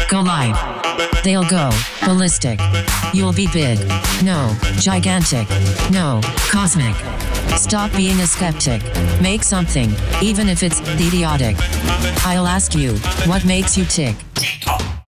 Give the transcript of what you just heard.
Go live. They'll go ballistic. You'll be big. No, gigantic. No, cosmic. Stop being a skeptic. Make something, even if it's idiotic. I'll ask you, what makes you tick?